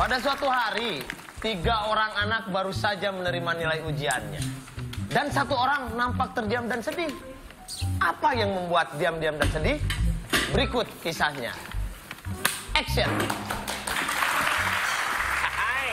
Pada suatu hari, 3 orang anak baru saja menerima nilai ujiannya. Dan 1 orang nampak terdiam dan sedih. Apa yang membuat diam-diam dan sedih? Berikut kisahnya. Action. Hai.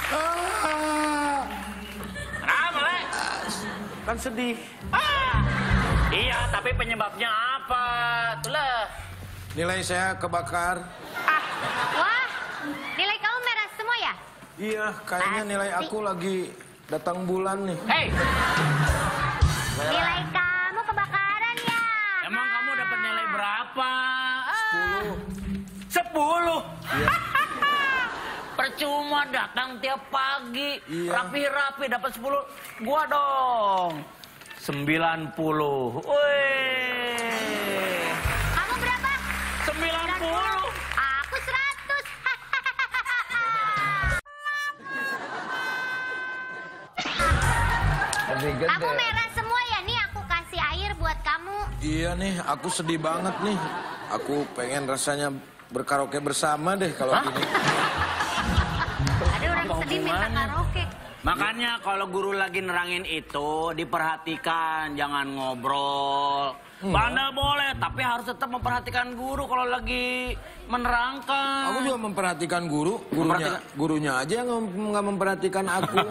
Kenapa, Le? Kan sedih. Iya, tapi penyebabnya apa? Itulah. Nilai saya kebakar. Wah, nilai kamu merah semua ya? Iya, kayaknya nilai aku lagi datang bulan nih. Hei, Nilai kamu kebakaran ya? emang kamu dapat nilai berapa? 10. 10. Iya. Percuma datang tiap pagi, Iya. rapi-rapi dapat 10. Gua dong 90. Wih. Kamu berapa? 90. Aku 100. Lebih gede. Kamu merah semua ya? Nih aku kasih air buat kamu. Iya nih, aku sedih banget nih. Aku pengen rasanya berkaraoke bersama deh kalau gini. Ada orang sedih minta karaoke. Makanya kalau guru lagi nerangin itu diperhatikan, jangan ngobrol. Bandel boleh, tapi harus tetap memperhatikan guru kalau lagi menerangkan. Aku juga memperhatikan gurunya aja yang nggak memperhatikan aku.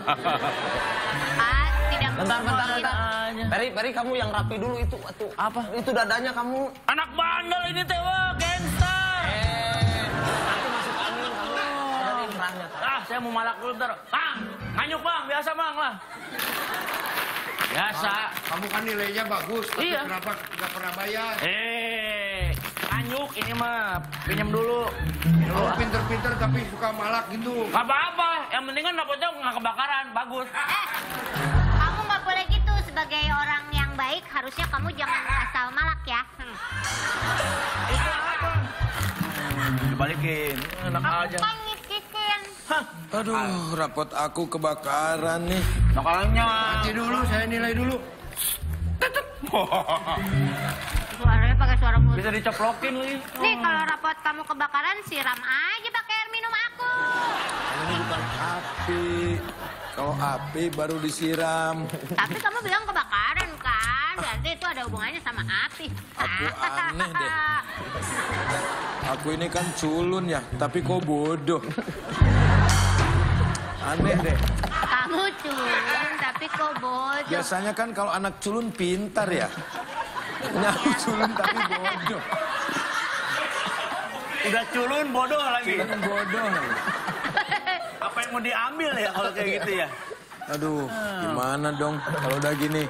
Tidak Bentar. mungkin. Peri, kamu yang rapi dulu itu. Apa? Itu dadanya kamu. Anak bandel ini teh, wah, gangster. Nanti masuk angin kamu. Udah nih merahnya. Saya mau malak dulu bentar. Bang, nganyuk bang, biasa bang lah. Biasa. Kamu kan nilainya bagus, tapi Iya. kenapa nggak pernah bayar? Nganyuk ini mah, pinjam dulu. Kamu pinter-pinter tapi suka malak gitu. Gak apa-apa, yang penting kan dapetnya nggak kebakaran, bagus. Kamu nggak boleh gitu. Sebagai orang yang baik, harusnya kamu jangan asal malak ya. Itu apa? Dibalikin, enak aja. Kan ngisikin. Aduh, rapot aku kebakaran nih. Nakalnya. Nanti dulu, saya nilai dulu. Suaranya pakai suara mulut. Bisa dicoplokin lagi. Nih kalau rapot kamu kebakaran, siram aja pakai air minum aku. Ini bukan api. Kalau api baru disiram. Tapi kamu bilang kebakaran kan? Berarti itu ada hubungannya sama api. Aku aneh deh. Aku ini kan culun ya, tapi kok bodoh. Aneh deh. Kamu culun tapi kok bodoh. Biasanya kan kalau anak culun pintar ya. Ini aku culun tapi bodoh. Udah culun, bodoh lagi. Culun bodoh. Apa yang mau diambil ya kalau kayak gitu ya? Aduh, gimana dong kalau udah gini?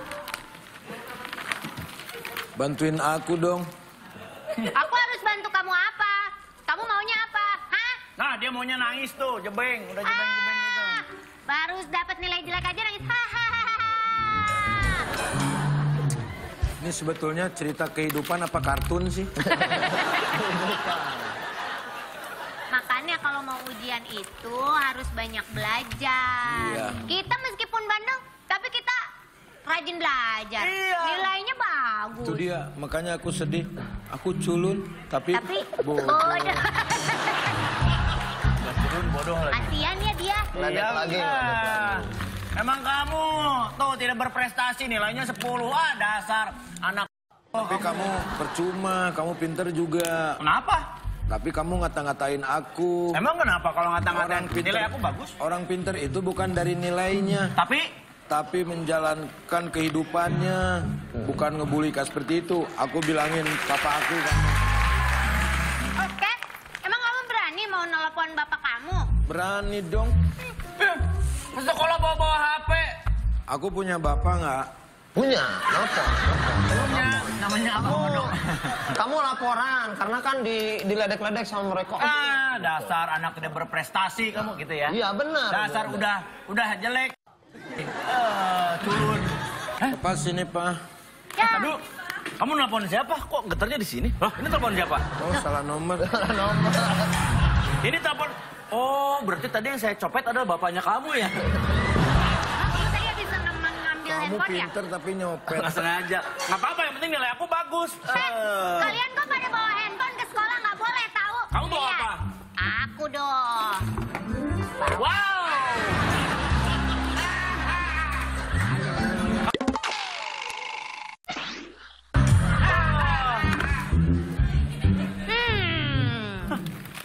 Bantuin aku dong. Aku harus bantu kamu apa? Kamu maunya apa? Hah? Nah, dia maunya nangis tuh, jebeng. Udah jebeng-jebeng gitu. Baru dapat nilai jelek aja nangis. Hahaha. Ini sebetulnya cerita kehidupan apa kartun sih? Makanya kalau mau ujian itu harus banyak belajar. Iya. Kita meskipun bandel, tapi kita rajin belajar. Iya. Nilainya bagus. Itu dia, makanya aku sedih. Aku culun, tapi bodoh. bodoh. Udah culun, bodoh lagi. Kasian ya dia. Ledek lagi. Emang kamu tuh tidak berprestasi, nilainya 10. Dasar anak. Tapi kamu percuma, kamu pinter juga. Kenapa? Tapi kamu ngata-ngatain aku. Emang kenapa kalau ngata-ngatain nilai aku bagus? Orang pinter itu bukan dari nilainya, tapi menjalankan kehidupannya, bukan ngebully seperti itu. Aku bilangin papa aku kan. Oke, emang kamu berani mau nelpon bapak kamu? Berani dong. Sekolah bawa-bawa HP. Aku punya bapak nggak? Punya, nelfon. Punya, namanya apa dong? Kamu laporan, karena kan diledek-ledek sama mereka. Dasar anak tidak berprestasi kamu gitu ya? Iya, benar. Dasar udah jelek. Culun. Papa sini, Pak. Ya. Aduh, kamu nelpon siapa? Kok getarnya di sini? Hah, ini telepon siapa? Oh, salah nomor. Ini telepon. Oh, berarti tadi yang saya copet adalah bapaknya kamu ya? Kamu tadi habis ngambil Kamu handphone ya? pinter tapi nyopet. Nggak sengaja. Nggak apa-apa, yang penting nilai aku bagus. Kalian kok pada bawa handphone ke sekolah nggak boleh tahu? Kamu bawa Lihat. apa? Aku dong.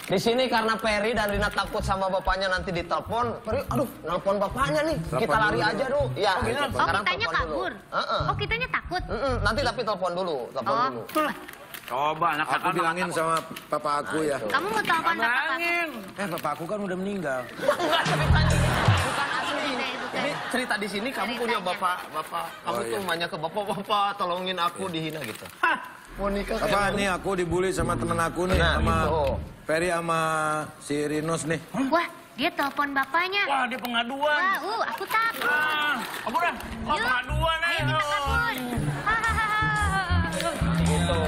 Di sini karena Peri dan Rina takut sama bapaknya nanti ditelepon. Peri, aduh, nelpon bapaknya nih. Kita lari aja dulu. Ya, Oh, kitanya kabur. Oh, kitanya takut. Nanti tapi telepon dulu, dulu. Coba anak Aku bilangin sama papa aku ya. Kamu mau telepon papa kamu? Papa aku kan udah meninggal. Enggak ceritanya. Bukan asli. Bukan. Ini cerita di sini kamu punya bapak. Kamu tuh nanya ke bapak, tolongin aku dihina gitu. Mau nikah kayak Apa nih aku dibully sama temen aku nih, Nah, sama gitu. Ferry sama si Rinus nih. Wah, dia telepon bapaknya. Wah, dia pengaduan. Wah, aku takut. Apa dah? Wah, Yuk, pengaduan ayo kita kabur. gitu.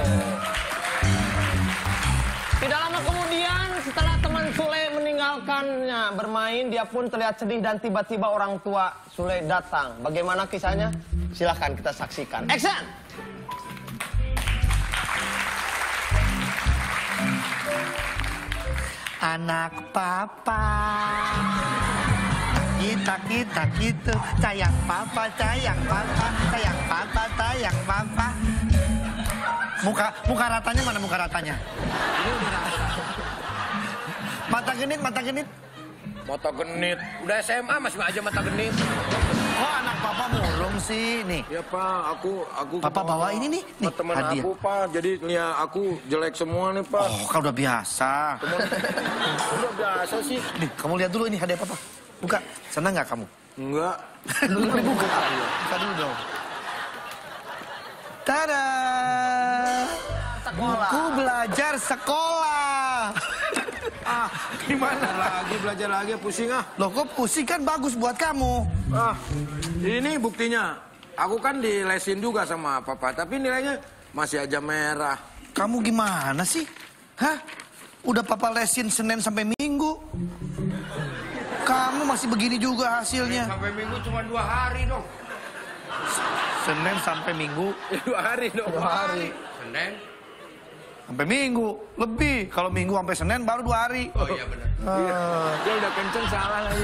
Tidak lama kemudian setelah teman Sule meninggalkannya bermain, dia pun terlihat sedih dan tiba-tiba orang tua Sule datang. Bagaimana kisahnya? Silahkan kita saksikan. Action! Anak papa, kita gitu, sayang papa, sayang papa, sayang papa, sayang papa. Muka ratanya mana muka ratanya? Mata genit, mata genit. Mata genit. Udah SMA masih aja mata genit. Kok anak papa murung sih nih? Ya Pak, aku Papa bawa ini nih teman hadiah. aku Pak, jadi ya aku jelek semua nih Pak. Oh, kan udah biasa. Udah biasa sih. Nih, kamu lihat dulu ini hadiah papa. Buka, senang nggak kamu? Enggak. Buka dulu dong. Tada! Buku belajar sekolah. Gimana lagi belajar lagi pusing ah. Loh kok pusing kan bagus buat kamu. Ini buktinya. Aku kan dilesin juga sama papa, tapi nilainya masih aja merah. Kamu gimana sih? Hah? Udah papa lesin Senin sampai Minggu. Kamu masih begini juga hasilnya. Sampai Minggu cuma 2 hari dong. Senin sampai Minggu. 2 hari dong. 2 hari. Senin. Sampai Minggu. Lebih. Kalau Minggu sampai Senin baru 2 hari. Oh iya benar. Dia udah kenceng salah lagi.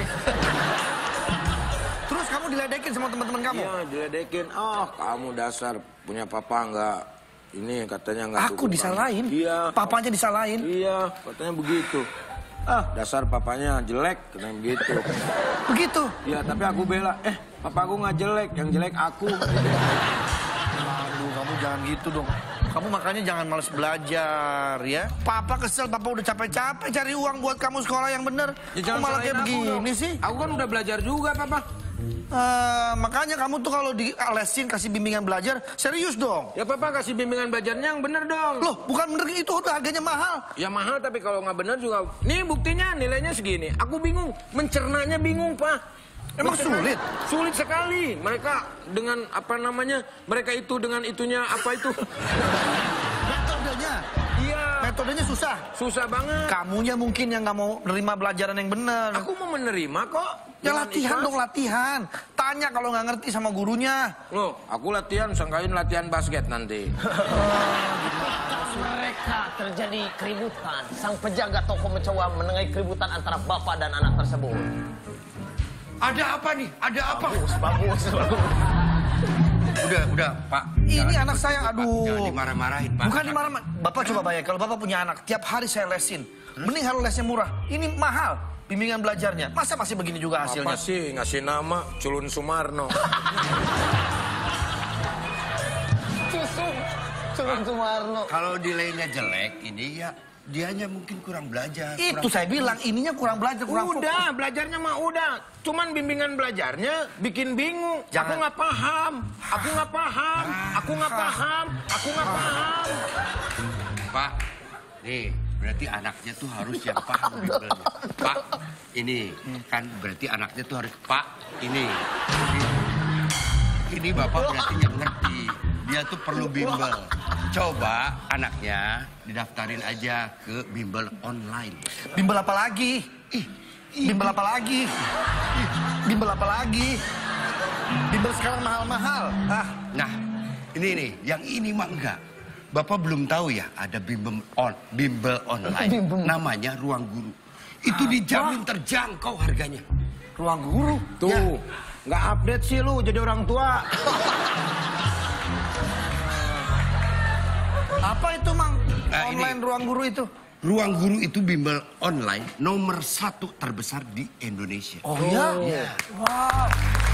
Terus kamu diledekin sama teman-teman kamu? Iya, diledekin. Oh, kamu dasar punya papa enggak. Ini katanya enggak Aku disalahin? Iya. Papanya disalahin? Iya, katanya begitu. Dasar papanya jelek, katanya begitu. Begitu? Iya, tapi aku bela. Papa aku nggak jelek, yang jelek aku. Aduh, kamu jangan gitu dong. Kamu makanya jangan males belajar ya. Papa kesel, papa udah capek-capek cari uang buat kamu sekolah yang bener. Ya, Kamu malah kayak begini sih. Aku kan udah belajar juga, papa. Makanya kamu tuh kalau dilesin kasih bimbingan belajar, serius dong. Ya papa kasih bimbingan belajarnya yang bener dong. Loh, bukan bener itu udah harganya mahal. Ya mahal tapi kalau nggak bener juga. Nih buktinya nilainya segini. Aku bingung, mencernanya bingung pak. Emang sulit? Sulit sekali. Mereka dengan apa namanya? Mereka itu dengan itunya apa itu? Metodenya. Iya. Metodenya susah. Susah banget. Kamunya mungkin yang nggak mau nerima pelajaran yang bener. Aku mau menerima kok. Ya Dengan latihan ikhlas. dong latihan. Tanya kalau nggak ngerti sama gurunya. Loh, aku latihan, sangkain latihan basket nanti. Mereka terjadi keributan. Sang penjaga toko mencoba menengahi keributan antara bapak dan anak tersebut. Ada apa nih? Ada apa? Bagus. Udah, Pak. Ini Jangan anak saya, Pak. aduh. Jangan dimarah-marahin, Pak. Bukan dimarah-marah. Bapak coba bayangin kalau bapak punya anak, tiap hari saya lesin. Mending harus lesnya murah. Ini mahal bimbingan belajarnya. Masa masih begini juga hasilnya? Apa sih ngasih nama Culun Sumarno? Culun Sumarno. Kalau nilainya jelek, ini ya dianya mungkin kurang belajar. Itu saya bilang, ininya kurang belajar, kurang Udah, belajarnya mah udah. Cuman bimbingan belajarnya bikin bingung. Jangan. Aku nggak paham. Aku nggak paham. Aku nggak paham. Aku nggak paham. Pak, nih berarti anaknya tuh harus yang paham bimbelnya. Pak, ini kan berarti anaknya tuh harus Pak, ini Bapak berarti yang ngerti. Dia tuh perlu bimbel. Coba anaknya didaftarin aja ke bimbel online. Bimbel apa lagi? Bimbel apa lagi? Bimbel apa lagi? Bimbel sekarang mahal-mahal. Nah, ini nih, yang ini mah enggak. Bapak belum tahu ya, ada bimbel online. Namanya Ruang Guru. Itu dijamin terjangkau harganya. Ruang guru. Tuh, nggak update sih lu jadi orang tua. Apa itu, Mang? Nah, Online ini. ruang guru itu? Ruang Guru itu bimbel online nomor 1 terbesar di Indonesia. Oh ya? Iya. Wow.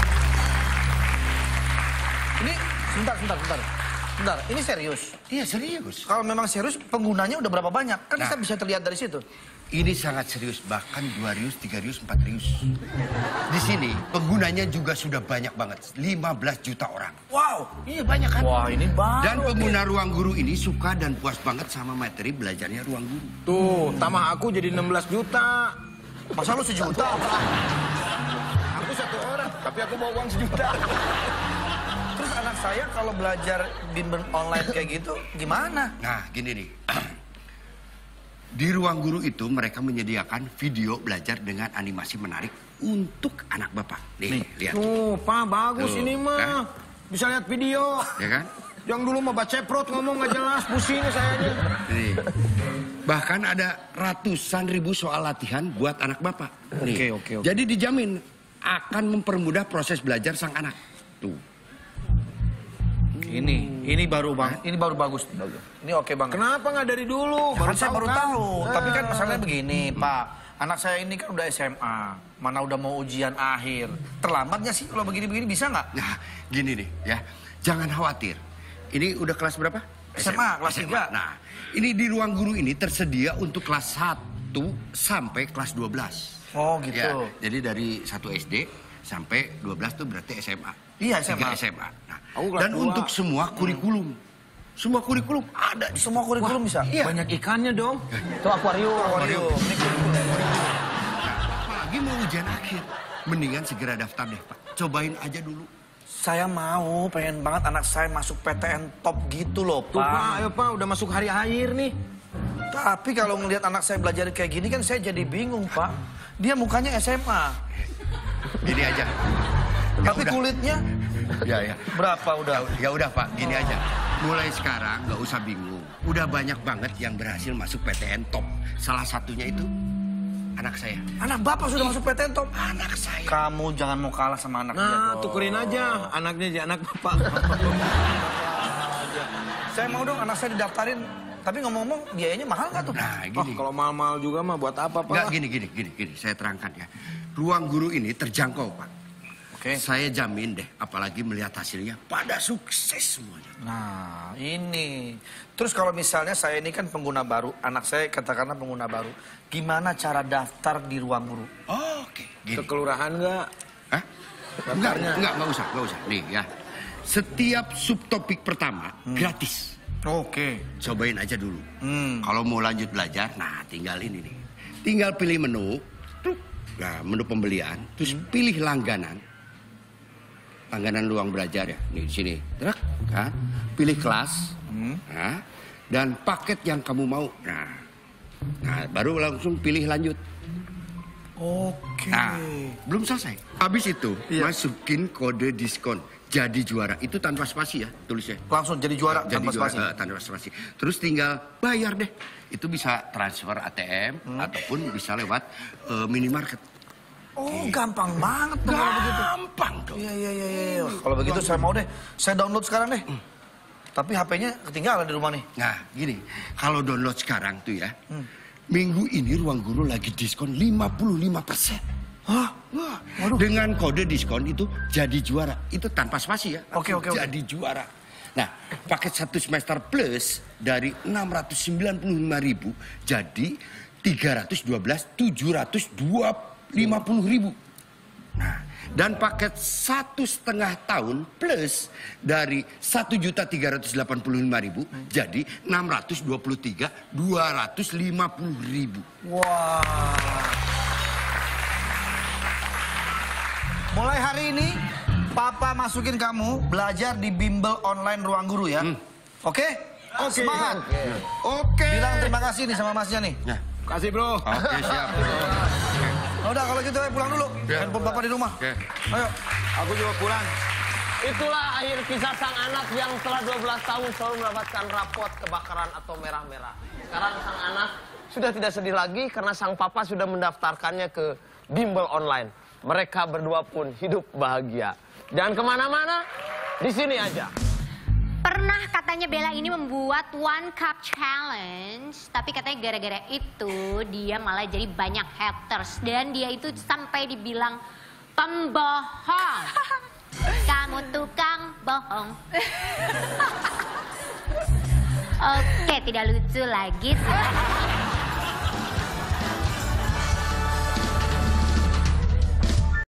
Ini sebentar. Ini serius. Iya serius. Kalau memang serius, penggunanya udah berapa banyak? Kan Nah. kita bisa terlihat dari situ. Ini sangat serius, bahkan 2 rius, 3 rius, 4 rius. Di sini penggunanya juga sudah banyak banget, 15 juta orang. Wow. Iya banyak kan? Wah, ini baru. Dan pengguna Ruang Guru ini suka dan puas banget sama materi belajarnya Ruang Guru. Tuh, tambah aku jadi 16 juta. Masa lu 1 juta? Aku 1 orang, tapi aku bawa uang 1 juta. Terus anak saya kalau belajar bimbel online kayak gitu, gimana? Nah, gini nih. Di Ruang Guru itu mereka menyediakan video belajar dengan animasi menarik untuk anak bapak. Nih. Lihat. Tuh, Pak, bagus Tuh, ini mah. kan? Bisa lihat video. Ya kan? Yang dulu mah baca ceprot ngomong nggak jelas, pusing sayanya. Nih. Bahkan ada ratusan ribu soal latihan buat anak bapak. Nih. Oke. Jadi dijamin akan mempermudah proses belajar sang anak. Tuh. Ini baru bang, ini baru bagus. Ini oke banget. Kenapa nggak dari dulu? Kan saya baru kan? tahu. Tapi kan masalahnya begini, Pak. Anak saya ini kan udah SMA, mana udah mau ujian akhir. Terlambatnya sih kalau begini-begini bisa nggak? Nah, gini nih ya. Jangan khawatir. Ini udah kelas berapa? SMA, kelas 3. Nah, ini di Ruang Guru ini tersedia untuk kelas 1 sampai kelas 12. Oh gitu. Ya, jadi dari 1 SD sampai 12 tuh berarti SMA. Iya, SMA. 3 SMA. Nah, Aku kelas dan 2. untuk semua kurikulum. Semua kurikulum ada di Semua kurikulum bisa. Iya. Banyak ikannya dong. Itu akuarium. Ini kurikulum. Apalagi mau ujian akhir. Mendingan segera daftar deh, Pak. Cobain aja dulu. Saya mau, pengen banget anak saya masuk PTN top gitu loh, Tuh, Pak, Pak. ayo Pak, udah masuk hari akhir nih. Tapi kalau ngelihat anak saya belajar kayak gini kan saya jadi bingung, Pak. Dia mukanya SMA, Gini aja. tapi udah. kulitnya Ya. berapa udah? Ya udah Pak, gini aja. Mulai sekarang nggak usah bingung. Udah banyak banget yang berhasil masuk PTN top. Salah satunya itu anak saya. Anak bapak sudah masuk PTN top. Anak saya. Kamu jangan mau kalah sama anak dia. Nah, dong. tukerin aja anaknya jadi anak bapak. Saya mau dong anak saya didaftarin. Tapi ngomong-ngomong biayanya mahal nggak tuh? Nah, Oh, gini. kalau mahal-mahal juga mah buat apa, Pak? Nggak, gini. Saya terangkan ya. Ruang Guru ini terjangkau, Pak. Oke. Saya jamin deh, apalagi melihat hasilnya pada sukses semuanya. Nah, ini. Terus kalau misalnya saya ini kan pengguna baru, anak saya katakanlah pengguna baru. Gimana cara daftar di Ruang Guru? Oke, gini. Ke kelurahan nggak? Hah? Enggak usah. Nih ya. Setiap subtopik pertama gratis. Oke. Cobain aja dulu. Hmm. Kalau mau lanjut belajar, nah tinggal ini nih. Tinggal pilih menu. Truk. Nah, menu pembelian. Terus pilih langganan. Langganan ruang belajar ya. Nih di sini. Truk. Kan? Pilih kelas. Nah, dan paket yang kamu mau. Nah, baru langsung pilih lanjut. Oke. Nah, belum selesai. Habis itu, masukin kode diskon. Jadi juara. Itu tanpa spasi ya, tulisnya. Langsung jadi juara Jadi tanpa juara, spasi. tanpa spasi. Terus tinggal bayar deh. Itu bisa transfer ATM ataupun bisa lewat minimarket. Oh, gampang banget dong kalau begitu. Gampang dong. Iya. Kalau begitu saya mau deh. Saya download sekarang deh. Tapi HP-nya ketinggalan di rumah nih. Nah, gini. Kalau download sekarang tuh ya. Minggu ini Ruang Guru lagi diskon 55%. Hah? Wah, Waduh. dengan kode diskon itu jadi juara. Itu tanpa spasi ya. Oke. Jadi juara. Nah, paket 1 semester plus dari 695.000 jadi 312.750.000. Nah, dan paket 1,5 tahun plus dari 1.385.000 jadi 623.250.000. Wah. Mulai hari ini, Papa masukin kamu belajar di bimbel online Ruang Guru ya. Oke? Semangat. Oke. Bilang terima kasih nih sama masnya nih. Nah, Kasih, Bro. oke siap. Udah kalau gitu pulang dulu. Ya. Handphone Papa di rumah. Oke. Ayo. Aku juga pulang. Itulah akhir kisah sang anak yang telah 12 tahun selalu mendapatkan rapot kebakaran atau merah-merah. Sekarang sang anak sudah tidak sedih lagi karena sang papa sudah mendaftarkannya ke bimbel online. Mereka berdua pun hidup bahagia. Jangan kemana-mana, di sini aja. Pernah kata katanya Bella ini membuat one cup challenge, tapi katanya gara-gara itu dia malah jadi banyak haters dan dia itu sampai dibilang pembohong. Kamu tukang bohong. Oke, tidak lucu lagi.